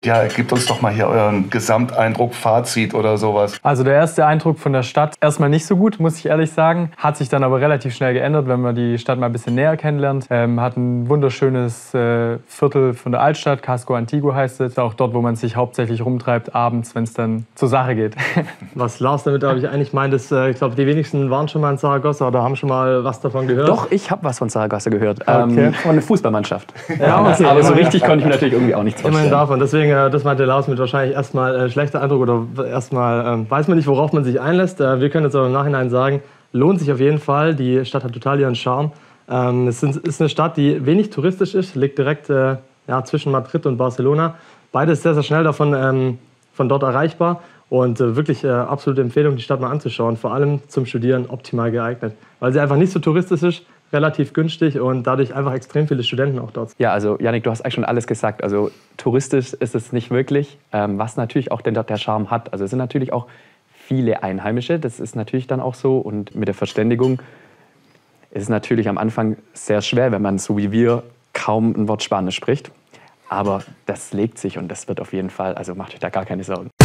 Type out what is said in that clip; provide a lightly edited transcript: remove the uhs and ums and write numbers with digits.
Ja, gebt uns doch mal hier euren Gesamteindruck, Fazit oder sowas. Also der erste Eindruck von der Stadt, erstmal nicht so gut, muss ich ehrlich sagen. Hat sich dann aber relativ schnell geändert, wenn man die Stadt mal ein bisschen näher kennenlernt. Hat ein wunderschönes Viertel von der Altstadt, Casco Antiguo heißt es. Auch dort, wo man sich hauptsächlich rumtreibt, abends, wenn es dann zur Sache geht. Was Lars damit eigentlich meint, ist, ich glaube, die wenigsten waren schon mal in Saragossa oder haben schon mal was davon gehört. Doch, ich habe was von Saragossa gehört. Okay. Von einer Fußballmannschaft. Ja, okay. Aber so richtig konnte ich mir natürlich irgendwie auch nichts vorstellen. Immerhin davon. Deswegen, das meinte Lars mit wahrscheinlich erstmal schlechter Eindruck oder erstmal weiß man nicht, worauf man sich einlässt. Wir können jetzt aber im Nachhinein sagen, lohnt sich auf jeden Fall. Die Stadt hat total ihren Charme. Es ist eine Stadt, die wenig touristisch ist, liegt direkt zwischen Madrid und Barcelona. Beides sehr, sehr schnell von dort erreichbar. Und wirklich absolute Empfehlung, die Stadt mal anzuschauen. Vor allem zum Studieren optimal geeignet. Weil sie einfach nicht so touristisch ist, relativ günstig und dadurch einfach extrem viele Studenten auch dort. Ja, also Yannick, du hast eigentlich schon alles gesagt. Also touristisch ist es nicht wirklich, was natürlich auch der Charme hat. Also es sind natürlich auch viele Einheimische, das ist natürlich dann auch so. Und mit der Verständigung ist es natürlich am Anfang sehr schwer, wenn man so wie wir kaum ein Wort Spanisch spricht. Aber das legt sich und das wird auf jeden Fall, also macht euch da gar keine Sorgen.